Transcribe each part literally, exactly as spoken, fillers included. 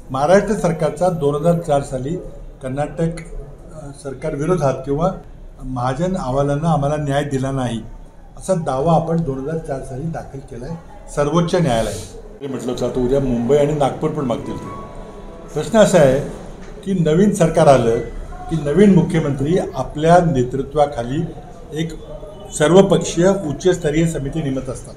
महाराष्ट्र सरकारचा दोन हजार चार साली कर्नाटक सरकार विरोधात किंवा महाजन अहवालानं आम्हाला न्याय दिला नाही असा दावा आपण दोन हजार चार साली दाखल केला आहे सर्वोच्च न्यायालयात. म्हटलं होतं आता उद्या मुंबई आणि नागपूर पण मागतील. प्रश्न असा आहे की नवीन सरकार आलं की नवीन मुख्यमंत्री आपल्या नेतृत्वाखाली एक सर्वपक्षीय उच्चस्तरीय समिती नेमत असतात.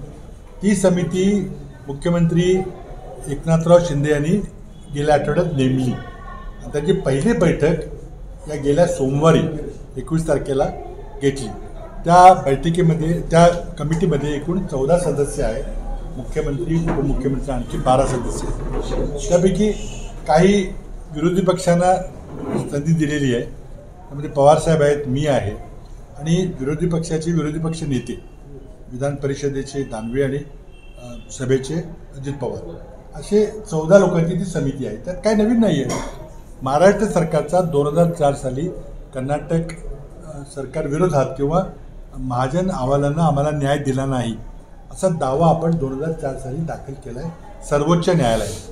ती समिती मुख्यमंत्री एकनाथराव शिंदे यांनी गेल्या आठवड्यात नेमली. त्याची पहिली बैठक या गेल्या सोमवारी एकवीस तारखेला घेतली. त्या बैठकीमध्ये त्या कमिटीमध्ये एकूण चौदा सदस्य आहेत. मुख्यमंत्री उपमुख्यमंत्री आणखी बारा सदस्य आहेत. त्यापैकी काही विरोधी पक्षांना संधी दिलेली आहे. त्यामध्ये पवारसाहेब आहेत, मी आहे आणि विरोधी पक्षाचे विरोधी पक्ष नेते विधान परिषदेचे दानवे आणि सभेचे अजित पवार असे चौदा लोकांची ती समिती आहे. त्यात काही नवीन नाही आहे. महाराष्ट्र सरकारचा दोन हजार चार साली कर्नाटक सरकार विरोधात किंवा महाजन अहवालानं आम्हाला न्याय दिला नाही असा दावा आपण दोन हजार चार साली दाखल केला आहे सर्वोच्च न्यायालयात.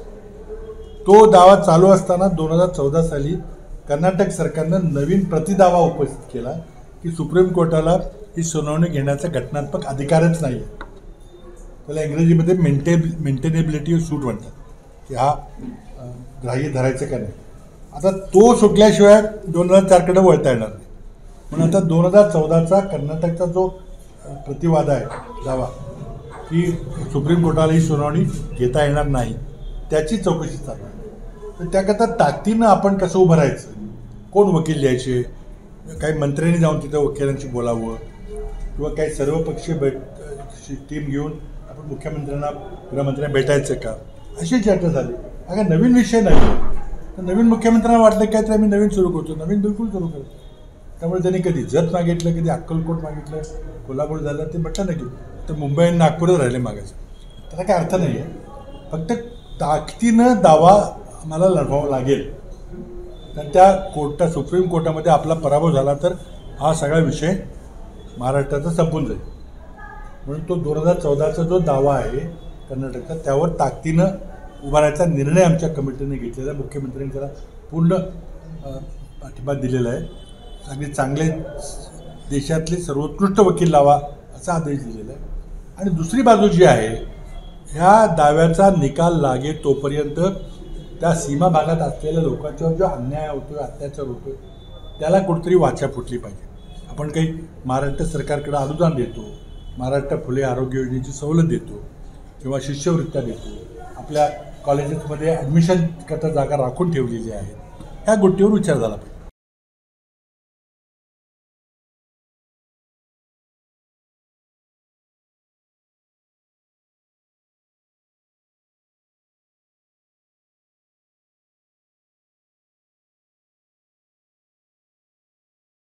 तो दावा चालू असताना दोन हजार चौदा साली कर्नाटक सरकारनं नवीन प्रतिदावा उपस्थित केला की सुप्रीम कोर्टाला ही सुनावणी घेण्याचा घटनात्मक अधिकारच नाही आहे. त्याला इंग्रजीमध्ये मेंटे मेंटेनेबिलिटी सूट म्हणतात की हा ग्राह्य धरायचं का नाही. आता तो सुटल्याशिवाय दोन हजार चारकडे वळता येणार नाही. म्हणून आता दोन हजार चौदाचा कर्नाटकचा जो प्रतिवाद आहे दावा की सुप्रीम कोर्टाला ही सुनावणी घेता येणार नाही त्याची चौकशी चालू आहे. तर त्याकरता ताकदीनं आपण कसं उभं राहायचं, कोण वकील द्यायचे, काही मंत्र्यांनी जाऊन तिथं वकिलांशी बोलावं किंवा काही सर्वपक्षीय बैठ टीम घेऊन आपण मुख्यमंत्र्यांना गृहमंत्र्यांना भेटायचं का, अशी चर्चा झाली. अगं नवीन विषय नाही. तर नवीन मुख्यमंत्र्यांना वाटलं काय तर आम्ही नवीन सुरू करतो, नवीन बिलकुल सुरू करतो. त्यामुळे त्यांनी कधी जत मागितलं, कधी अक्कलकोट मागितलं, कोल्हापूर झालं, ते म्हटलं नाही की तर मुंबई आणि नागपूरच राहिले मागायचं. त्याला काय अर्थ नाही आहे. फक्त ताकदीनं दावा आम्हाला लढवावा लागेल. तर त्या कोर्टा सुप्रीम कोर्टामध्ये आपला पराभव झाला तर हा सगळा विषय महाराष्ट्राचा संपून जाईल. म्हणून तो दोन हजार चौदाचा जो दावा आहे कर्नाटकचा त्यावर ताकदीनं उभारायचा निर्णय आमच्या कमिटीने घेतलेला आहे. मुख्यमंत्र्यांनी त्याला पूर्ण पाठिंबा दिलेला आहे. अगदी चांगले देशातले सर्वोत्कृष्ट वकील लावा असा आदेश दिलेला आहे. आणि दुसरी बाजू जी आहे ह्या दाव्याचा निकाल लागे तोपर्यंत त्या सीमा भागात असलेल्या लोकांच्यावर जो अन्याय होतो, अत्याचार होतो त्याला कुठेतरी वाचा फुटली पाहिजे. आपण काही महाराष्ट्र सरकारकडे अनुदान देतो, महाराष्ट्र फुले आरोग्य योजनेची सवलत देतो किंवा शिष्यवृत्त्या देतो, आपल्या कॉलेजेसमध्ये ॲडमिशन करता जागा राखून ठेवलेली आहेत, ह्या गोष्टीवर विचार झाला पाहिजे.